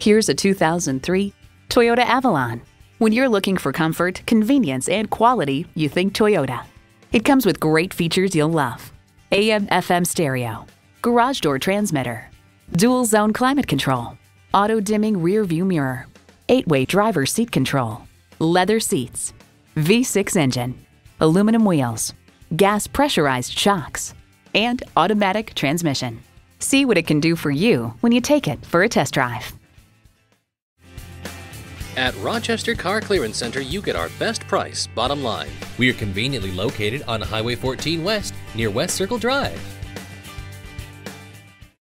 Here's a 2003 Toyota Avalon. When you're looking for comfort, convenience, and quality, you think Toyota. It comes with great features you'll love. AM/FM stereo, garage door transmitter, dual zone climate control, auto dimming rear view mirror, 8-way driver seat control, leather seats, V6 engine, aluminum wheels, gas pressurized shocks, and automatic transmission. See what it can do for you when you take it for a test drive. At Rochester Car Clearance Center, you get our best price, bottom line. We are conveniently located on Highway 14 West near West Circle Drive.